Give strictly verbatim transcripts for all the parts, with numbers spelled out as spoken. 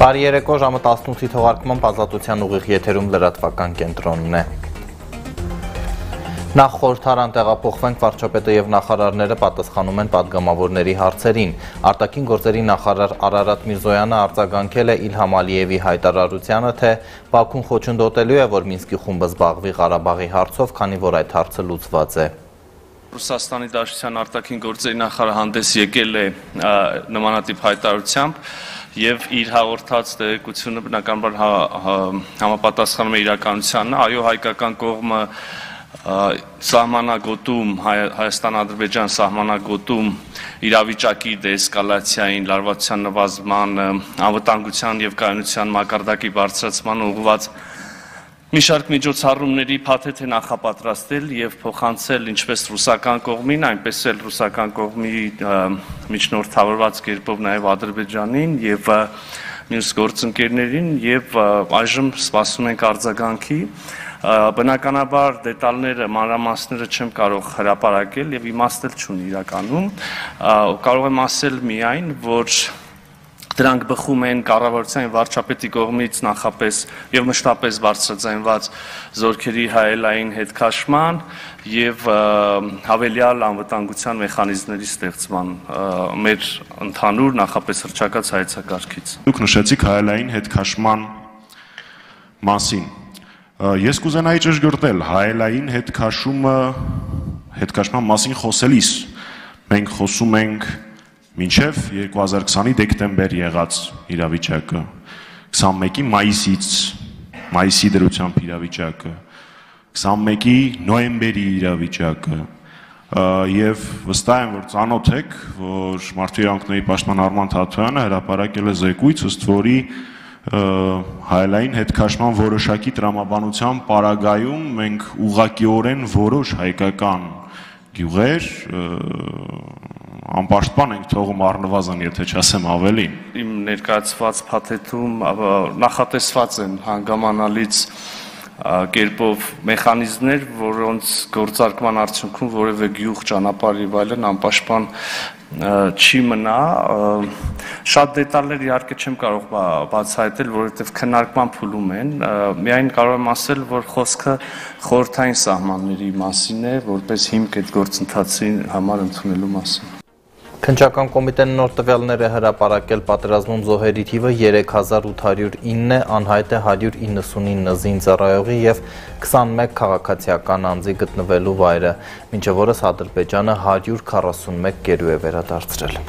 Բարի երեկո, ժամը տասնութի թողարկման ազատության ուղիղ եթերում լրատվական կենտրոնն է։ Նախ խորհրդարան տեղափոխվենք, վարչապետը եւ նախարարները պատասխանում են падգամավորների հարցերին։ Արտաքին գործերի նախարար Արարատ Միրզոյանը արձագանքել է Իլհամ Ալիևի հայտարարությանը, թե Բաքուն խոչընդոտելու է, որ Մինսկի խումբը զբաղվի Ղարաբաղի հարցով, քանի որ այդ հարցը լուծված է։ Ռուսաստանի Դաշնության արտաքին գործերի նախարարը հանդես եկել է նմանատիպ հայտարարությամբ եւ իր հաղորդած տեղեկությունը բնականաբար համապատասխանում է իրականությանը, այո, հայկական կողմը սահմանագոտում Հայաստան-Ադրբեջան սահմանագոտում իրավիճակի դեէսկալացիային, լարվածության նվազման, անվտանգության եւ կայունության մակարդակի բարձրացման ուղղված մի շարք միջոցառումների փաթեթ է նախապատրաստել եւ փոխանցել ինչպես ռուսական կողմին, այնպես էլ ռուսական կողմի միջնորդավորված կերպով նաեւ Ադրբեջանին եւ մյուս գործընկերներին եւ այժմ սպասում ենք արձագանքի։ Բնականաբար դետալները, մանրամասները չեմ կարող հրապարակել եւ իմաստել չունի իրականում, կարող եմ ասել միայն, որ դրանք բխում են կառավարության վարչապետի կողմից նախապես եւ մշտապես բարձրաձայնված զորքերի հայելային հետքաշման եւ հավելյալ անվտանգության մեխանիզմների ստեղծման մեր ընդհանուր նախապես հռչակած հայեցակարգից։ Դուք նշեցիք հայելային հետքաշման մասին։ Ես կուզենայի ճշգրտել հայելային հետքաշումը հետքաշման մասին խոսելիս մենք խոսում ենք մինչև երկու հազար քսանի դեկտեմբեր եղած իրավիճակը, քսանմեկի մայիսից, մայիսի դրությամբ իրավիճակը, քսանմեկի նոյեմբերի իրավիճակը եւ վստահ եմ, որ ծանոթ եք, որ Մարդու իրավունքների պաշտպան Արման Թաթոյանը հրապարակել է զեկույց, ըստ որի հայելային հետքաշման որոշակի տրամաբանության պարագայում մենք ուղղակիորեն որոշ հայկական գյուղեր անպաշտպան ենք թողում առնվազն, եթե չասեմ ավելին։ Իմ ներկայացված փաթեթում նախատեսված են հանգամանալից կերպով մեխանիզմներ, որոնց գործարկման արդյունքում որևէ գյուղ, ճանապարհ եւ այլն անպաշտպան չի մնա։ Շատ դետալներ իհարկե չեմ կարող բացահայտել, որովհետև քննարկման փուլում են։ Միայն կարող եմ ասել, որ խոսքը խորհրդային սահմանների մասին է, որպես հիմք այդ գործընթացի համար ընդունելու մասին։ Քննչական կոմիտեն նոր տվյալներ է հրապարակել, պատերազմում զոհերի թիվը երեք հազար ութ հարյուր ինը է, անհայտ է հարյուր իննսունինը զինծառայողի եւ քսանմեկ քաղաքացիական անձի գտնվելու վայրը, մինչև օրս Ադրբեջանը հարյուր քառասունմեկ գերու է վերադարձրել։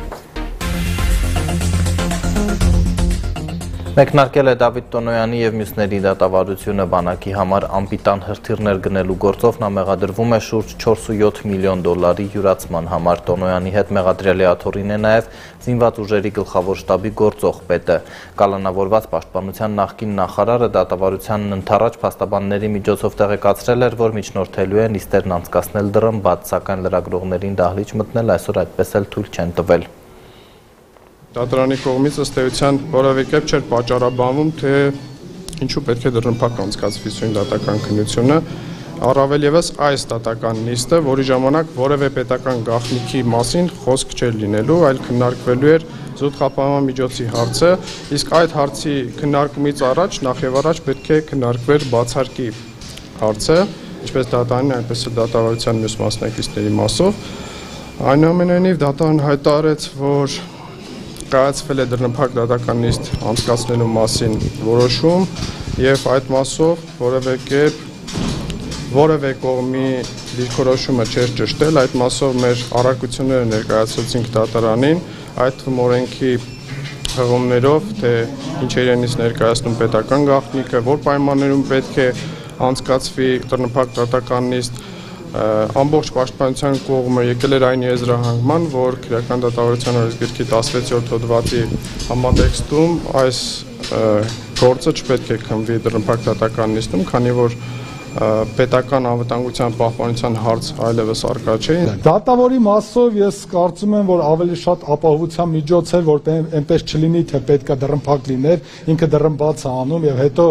Մեկնարկել է Դավիթ Տոնոյանի եւ մյուսների դատավարությունը բանակի համար անպիտան հրթիռներ գնելու գործով, նա մեղադրվում է շուրջ չորսույոթ միլիոն դոլարի յուրացման համար։ Տոնոյանի հետ մեղադրելի աթոռին է նաեւ զինված ուժերի գլխավոր շտաբի գործող պետը։ Կալանավորված պաշտպանության նախկին նախարարը դատավարությանն ընդառաջ փաստաբանների միջոցով տեղեկացրել էր, որ միջնորդելու են նիստերն անցկացնել դռնբաց, սակայն լրագրողներին դահլիճ մտնել այսօր այդպես էլ թույլ չեն տվել։ Դատարանի կողմից ըստ էության որևէ կերպ չէր պատճառաբանվում, թե ինչու պետք է դռնփակ անցկացվի սույն դատական քննությունը, առավել ևս այս դատական նիստը, որի ժամանակ որևէ պետական գաղտնիքի մասին խոսք չէր լինելու, այլ քննարկվելու էր զուտ խափանման միջոցի հարցը, իսկ այդ հարցի քննարկումից առաջ նախ եւ առաջ պետք է քննարկվեր բացարկի հարցը, ինչպես դատարանի, այնպես էլ դատավարության մյուս մասնակիցների մասով։ Այնուամենայնիվ դատարանը հայտարարեց, որ կայացվել է դռնփակ դատական նիստ անցկացնելու մասին որոշում եւ այդ մասով որևէ կերպ որևէ կողմի դիրքորոշումը չէր ճշտել, այդ մասով մեր առարկությունները ներկայացրեցինք դատարանին, այդ թվում օրենքի հղումներով, թե ինչ է իրենից ներկայացնում պետական գաղտնիքը, որ պայմաններում պետք է անցկացվի դռնփակ դատական նիստ, ամբողջ պաշտպանության կողմը եկել էր այն եզրահանգման, որ քրեական դատավարության օրենսգրքի տասնվեցերորդ հոդվածի համատեքստում այս գործը չպետք է քննվի դռնփակ դատական նիստում, քանի որ պետական անվտանգության պահպանության հարց այլևս առկա չէ։ Դատավորի մասով ես կարծում եմ, որ ավելի շատ ապահովության միջոց է, որ այնպես չլինի, թե պետք է դռնփակ լիներ, ինքը դռնբաց է անում եւ հետո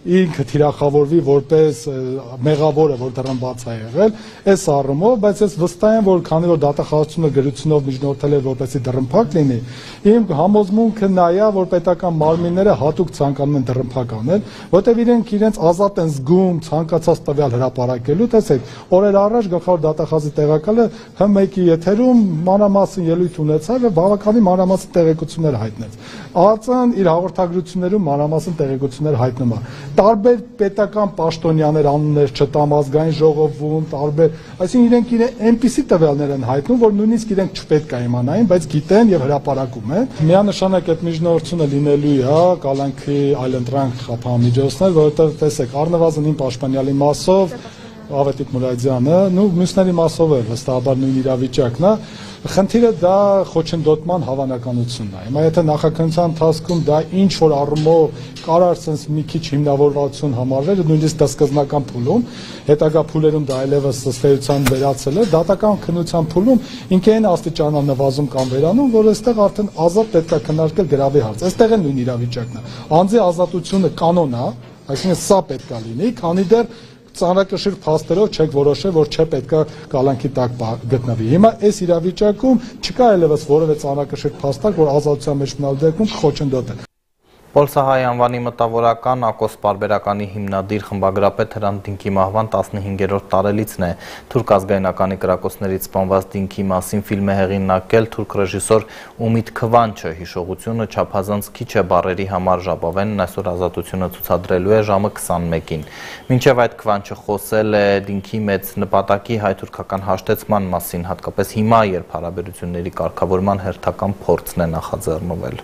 ինքը թիրախավորվի որպես մեղավորը, որ դռնբաց է եղել, այս առումով, բայց ես վստահ եմ, որ քանի որ դատախազությունը գրությունով միջնորդել է որպեսզի դռնփակ լինի, իմ համոզմունքը նա է, որ պետական մարմինները հատուկ ցանկանում են դռնփակ անել, որտեղ իրենք իրենց ազատ են զգում ցանկացած տվյալ հրապարակելու, տեսեք, օրեր առաջ գլխավոր դատախազի տեղակալը Հ մեկի եթերում մանրամասն ելույթ ունեցավ եւ բավականին մանրամասն տեղեկություններ հայտնեց։ ԱԱԾ-ն իր հաղորդագրություններում մանրամասն տեղեկություններ հայտնում է։ Տարբեր պետական պաշտոնյաներ անուններ չտամ ազգային ժողովում, տարբեր, այսինքն իրենք իրեն այնպիսի տվյալներ են հայտնում, որ նույնիսկ իրենք չպետք է իմանային, բայց գիտեն եւ հրապարակում են։ Միանշանակ այդ միջնորդությունը լինելու է կալանքի այլընտրանք խափամիջոցներ, որովհետեւ տեսեք, առնվազն իմ պաշտպանյալի մասով Ավետիք Մուրադյանը, նու մյուսների մասով է վստահաբար նույն իրավիճակն է, խնդիրը դա խոչընդոտման հավանականությունն է։ Հիմա եթե նախաքննության ընթացքում դա ինչ որ առումով կարար sense մի քիչ հիմնավորվածություն համարվել, նույնիսկ դա սկզբնական փուլում, հետագա փուլերում դա այլևս ըստեյության վերացել է, դատական քննության փուլում ինքը այն աստիճանան նվազում կամ վերանում, որ այստեղ արդեն ազատ պետք է քննարկել գրավի հարց։ Այստեղ է նույն իրավիճակն է։ Անձի ազատությունը կանոն է, այսինքն սա պետք է լինի, քանի դեռ ծանրակշիռ փաստերով չեք որոշել, որ չէ պետքա կալանքի տակ գտնվի։ Հիմա այս իրավիճակում չկա այլևս որևէ ծանրակշիռ փաստակ, որ ազատության մեջ մնալ դեպքում կխոչընդոտել։ Պոլսահայ անվանի մտավորական Ակոս պարբերականի հիմնադիր խմբագրապետ Հրանտ Դինքի մահվան տասնհինգերորդ տարելիցն է։ Թուրք ազգայնականի կրակոցներից սպանված Դինքի մասին ֆիլմ է հեղինակել թուրք ռեժիսոր Ումիդ Քվանչը։ Հիշողությունը չափազանց քիչ է բառերի համար, ժապավենն այսօր ազատությունը ցուցադրելու է ժամը քսանմեկին։ Մինչև այդ Քվանչը խոսել է Դինքի մեծ նպատակի հայ-թուրքական հաշտեցման մասին, հատկապես հիմա, երբ հարաբերությունների կարգավորման հերթական փորձն է նախաձեռնվել։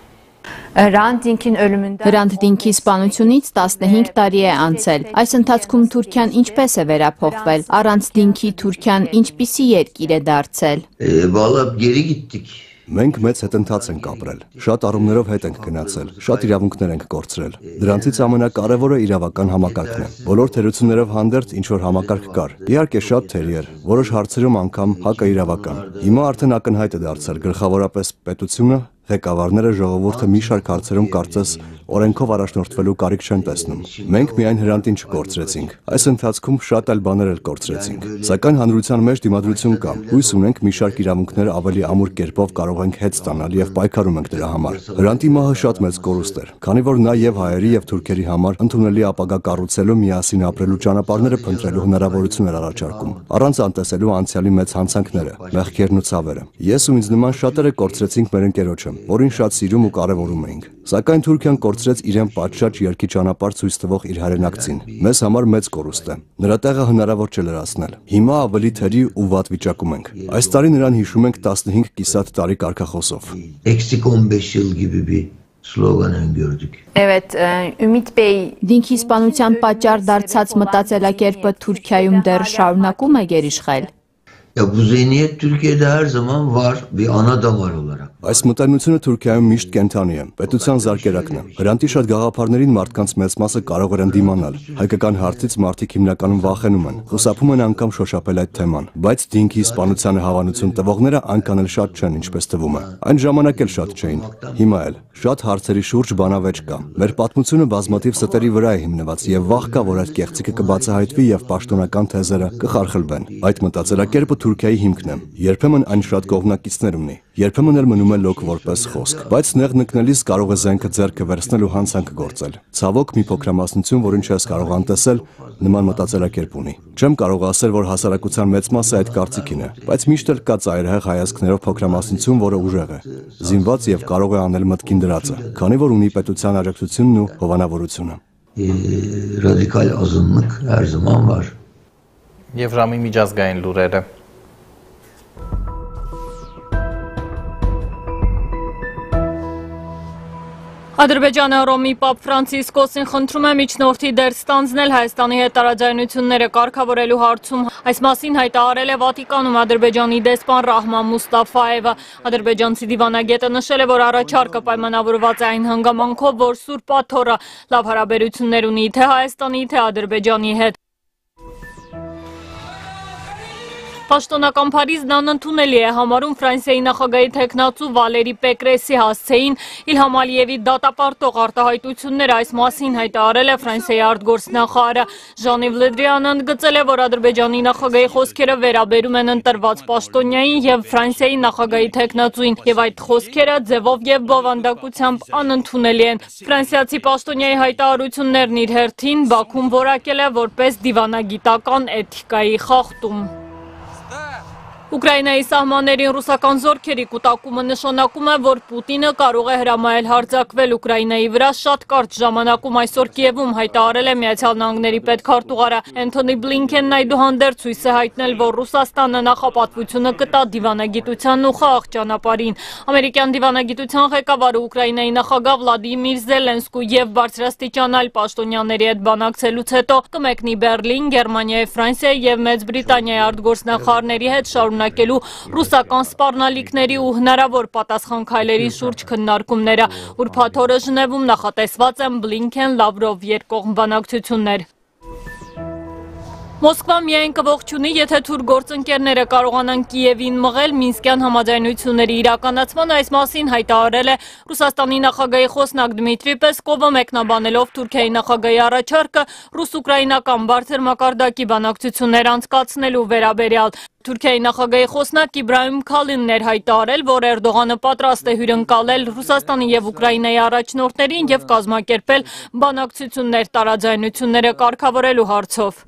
Հրանտ Դինքի սպանությունից տասնհինգ տարի է անցել։ Այս ընթացքում Թուրքիան ինչպես է վերափոխվել։ Առանց Դինքի Թուրքիան ինչպիսի երկիր է դարձել։ Մենք մեծ հետընթաց ենք ապրել, շատ առումներով հետ ենք գնացել, շատ իրավունքներ ենք կորցրել։ Դրանցից ամենակարևորը իրավական համակարգն է։ Բոլոր թերություններով հանդերձ ինչ որ համակարգ կար։ Իհարկե շատ թերի էր, որոշ հարցերում անգամ հակաիրավական։ Հիմա արդեն ակնհայտ է դարձել գլխավորապես պետությունը, ղեկավարները, ժողովուրդը մի շարք հարցերում կարծես օրենքով առաջնորդվելու կարիք չեն տեսնում։ Մենք միայն Հրանտին չկորցրեցինք, այս ընթացքում շատ այլ բաներ էլ կորցրեցինք։ Սակայն հանրության մեջ դիմադրություն կա։ Հույս ունենք մի շարք իրավունքներ ավելի ամուր կերպով կարող ենք հետ ստանալ եւ պայքարում ենք դրա համար։ Հրանտի մահը շատ մեծ կորուստ էր, քանի որ նա եւ հայերի եւ թուրքերի համար ընդունելի ապագա կառուցելու, միասին ապրելու ճանապարհները փնտրելու հնարավորություն էր առաջարկում, առանց անտեսելու անցյալի մեծ հանցանքները, մեղքերն ու ցավերը։ Ես ու ինձ նման շատերը կորցրեցինք մեր ընկերոջը, որին շատ սիրում ու կարևորում էինք։ Սակայն Թուրքիան կորցրեց իրեն պատշաճ երկի ճանապարհ ցույց տվող իր հայրենակցին։ Մեզ համար մեծ կորուստ է։ Նրա տեղը հնարավոր չէ լրացնել։ Հիմա ավելի թերի ու վատ վիճակում ենք։ Այս տարի նրան հիշում ենք տասնհինգ կիսատ տարի կարգախոսով։ Դինքի սպանության պատճառ դարձած մտածելակերպը Թուրքիայում դեռ շարունակում է գերիշխել։ Ya bu zihniyet Türkiye'de her zaman var bir ana damar olarak. Այս մտայնությունը Թուրքիայում միշտ կենթանի է, պետության զարկերակն է։ Հրանտի շատ գաղափարներին մարդկանց մեծ մասը կարող էր ընդդիմանալ։ Հայկական հարցից մարդիկ հիմնականում վախենում են, խուսափում են անգամ շոշափել այդ թեման, բայց Դինքի սպանությանը հավանություն տվողները այնքան էլ շատ չեն, ինչպես թվում է։ Այն ժամանակ էլ շատ չէին։ Հիմա էլ շատ հարցերի շուրջ բանավեճ կա։ Մեր պատմությունը բազմաթիվ ստերի վրա է հիմնված եւ վախ կա, որ այդ կեղծիքը կբացահայտվի եւ պաշտոնական թեզերը կխարխլվեն։ Այդ մտածելակերպը Թուրքիայի հիմքն է։ Երբեմն այն շատ կողմնակիցներ ունի, երբեմն էլ մնում է լոկ որպես խոսք, բայց նեղ նկնելիս կարող է զենքը ձեռքը վերցնել ու հանցանք գործել։ Ցավոք մի փոքրամասնություն, որին չես կարող անտեսել, նման մտածելակերպ ունի։ Չեմ կարող ասել, որ հասարակության մեծ մասը այդ կարծիքին է, բայց միշտ էլ կա ծայրահեղ հայացքներով փոքրամասնություն, որը ուժեղ է, զինված եւ կարող է անել մտքին դրածը, քանի որ ունի պետության աջակցությունն ու հովանավորությունը։ Ռադիկալ ազնվիկ her zaman var։ Եվ ժամի միջազգային լուրերը։ Ադրբեջանը Հռոմի Պապ Ֆրանցիսկոսին խնդրում է միջնորդի դեր ստանձնել Հայաստանի հետ տարաձայնությունները կարգավորելու հարցում։ Այս մասին հայտարարել է Վատիկանում Ադրբեջանի դեսպան Ռահման Մուստաֆայևը։ Ադրբեջանցի դիվանագետը նշել է, որ առաջարկը պայմանավորված է այն հանգամանքով, որ Սուրբ Աթոռը լավ հարաբերություններ ունի թե Հայաստանի, թե Ադրբեջանի հետ։ Պաշտոնական Փարիզն անընդունելի է համարում Ֆրանսիայի նախագահի թեկնածու Վալերի Պեկրեսի հասցեին Իլհամ Ալիևի դատապարտող արտահայտությունները այս մասին հայտարարել է Ֆրանսիայի արտգործնախարարը Ժան-Իվ Լը Դրիանը ընդգծել է, որ Ադրբեջանի նախագահի խոսքերը վերաբերում են ընտրված պաշտոնյային եւ Ֆրանսիայի նախագահի թեկնածուին եւ այդ խոսքերը ձևով եւ բովանդակությամբ անընդունելի են։ Ֆրանսիացի պաշտոնյայի հայտարարություններն իր հերթին Բաքուն որակել է որպես դիվանագիտական էթիկայի խախտում։ Ուկրաինայի սահմաններին ռուսական զորքերի կուտակումը նշանակում է, որ Պուտինը կարող է հրամայել հարձակվել Ուկրաինայի վրա շատ կարճ ժամանակում այսօր Կիևում հայտարարել է Միացյալ Նահանգների պետքարտուղարը Էնթոնի Բլինքենն այդուհանդերձ ցույց է հայտնել, որ Ռուսաստանը նախապատվությունը կտա դիվանագիտությանն ու խաղաղ ճանապարհին։ Ամերիկյան դիվանագիտության ղեկավարը Ուկրաինայի նախագահ Վլադիմիր Զելենսկու եւ բարձրաստիճան այլ պաշտոնյաների հետ բանակցելուց հետո կմեկնի Բերլին, Գերմանիայի, Ֆրանսիայի եւ Մեծ Բրիտանիայի արտգործնախարարների հետ շարունակելու ռուսական սպառնալիքների ու հնարավոր պատասխան քայլերի շուրջ քննարկումները։ Ուրբաթ օրը Ժնևում նախատեսված են Բլինքեն Լավրով երկկողմ բանակցություններ։ Մոսկվան միայն կողջունի, եթե թուրք գործընկերները կարողանան Կիևին մղել Մինսկյան համաձայնությունների իրականացման, այս մասին հայտարարել է Ռուսաստանի նախագահի խոսնակ Դմիտրի Պեսկովը, մեկնաբանելով Թուրքիայի նախագահի առաջարկը ռուս-ուկրաինական բարձր մակարդակի բանակցություններ անցկացնելու վերաբերյալ։ Թուրքիայի նախագահի խոսնակ Իբրահիմ Քալինն էր հայտարարել, որ Էրդողանը պատրաստ է հյուրընկալել Ռուսաստանի եւ Ուկրաինայի առաջնորդներին եւ կազմակերպել բանակցություններ տարաձայնությունները կարգավորելու հարցով։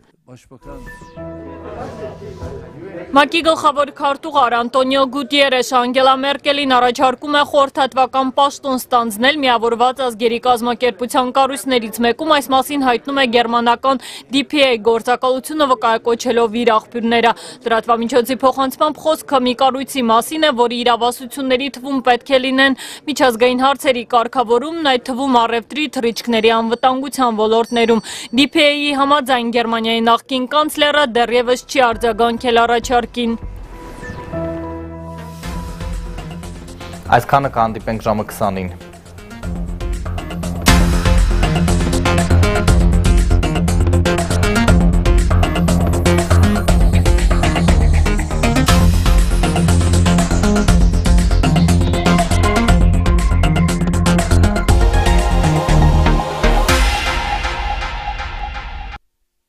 ՄԱԿ-ի գլխավոր քարտուղար Անտոնիո Գուտիերեշը Անգելա Մերկելին առաջարկում է խորհրդատվական պաշտոն ստանձնել միավորված ազգերի կազմակերպության կառույցներից մեկում, այս մասին հայտնում է գերմանական դի փի էյ գործակալությունը վկայակոչելով իր աղբյուրները։ Լրատվամիջոցի փոխանցմամբ խոսքը մի կառույցի մասին է, որի իրավասությունների թվում պետք է լինեն միջազգային հարցերի կարգավորումն, այդ թվում առևտրի, թռիչքների անվտանգության ոլորտներում։ դի փի էյ-ի համաձայն Գերմանիայի նախկին կանցլերը դեռևս չի արձագանքել առաջարկին։ Այսքանը կհանդիպենք ժամը քսանին։